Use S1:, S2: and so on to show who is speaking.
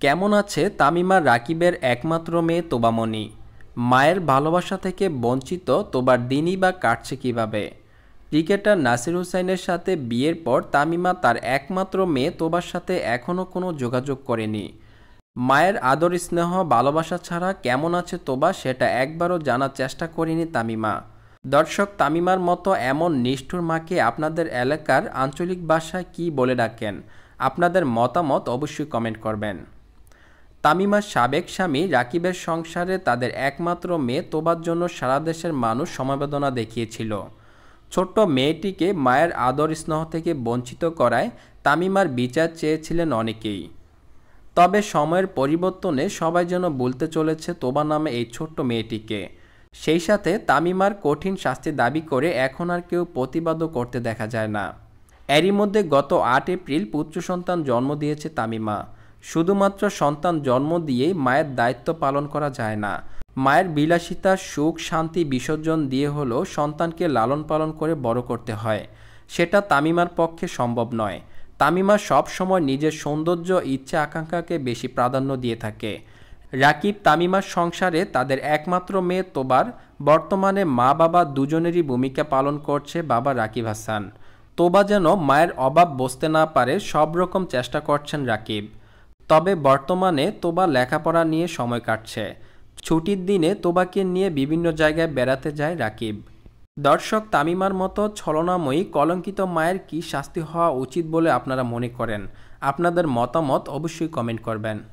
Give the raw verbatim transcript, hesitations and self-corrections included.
S1: কেমন আছে তামিমা রাকিবের একমাত্র মেয়ে তোবামণি? মায়ের ভালোবাসা থেকে বঞ্চিত তোবার দিনই বা কাটছে কীভাবে? ক্রিকেটার নাসির হুসাইনের সাথে বিয়ের পর তামিমা তার একমাত্র মেয়ে তোবার সাথে এখনও কোনো যোগাযোগ করেনি। মায়ের আদর স্নেহ ভালোবাসা ছাড়া কেমন আছে তোবা সেটা একবারও জানার চেষ্টা করেনি তামিমা। দর্শক, তামিমার মতো এমন নিষ্ঠুর মাকে আপনাদের এলাকার আঞ্চলিক ভাষায় কী বলে ডাকেন? আপনাদের মতামত অবশ্যই কমেন্ট করবেন। তামিমার সাবেক স্বামী রাকিবের সংসারে তাদের একমাত্র মেয়ে তোবার জন্য সারা দেশের মানুষ সমবেদনা দেখিয়েছিল। ছোট্ট মেয়েটিকে মায়ের আদর স্নেহ থেকে বঞ্চিত করায় তামিমার বিচার চেয়েছিলেন অনেকেই। তবে সময়ের পরিবর্তনে সবাই যেন বলতে চলেছে তোবা নামে এই ছোট্ট মেয়েটিকে। সেই সাথে তামিমার কঠিন শাস্তি দাবি করে এখন আর কেউ প্রতিবাদও করতে দেখা যায় না। এরই মধ্যে গত আট এপ্রিল পুত্র সন্তান জন্ম দিয়েছে তামিমা। শুধুমাত্র সন্তান জন্ম দিয়েই মায়ের দায়িত্ব পালন করা যায় না। মায়ের বিলাসিতা সুখ শান্তি বিসর্জন দিয়ে হলেও সন্তানকে লালন পালন করে বড় করতে হয়। সেটা তামিমার পক্ষে সম্ভব নয়। তামিমা সব সময় নিজের সৌন্দর্য ইচ্ছা আকাঙ্ক্ষাকে বেশি প্রাধান্য দিয়ে থাকে। রাকিব তামিমার সংসারে তাদের একমাত্র মেয়ে তোবার। বর্তমানে মা বাবা দুজনেরই ভূমিকা পালন করছে বাবা রাকিব হাসান। তোবা যেন মায়ের অভাব বুঝতে না পারে সব রকম চেষ্টা করছেন রাকিব। তবে বর্তমানে তোবা লেখাপড়া নিয়ে সময় কাটছে। ছুটির দিনে তোবাকে নিয়ে বিভিন্ন জায়গায় বেড়াতে যায় রাকিব। দর্শক, তামিমার মতো ছলনাময়ী কলঙ্কিত মায়ের কী শাস্তি হওয়া উচিত বলে আপনারা মনে করেন? আপনাদের মতামত অবশ্যই কমেন্ট করবেন।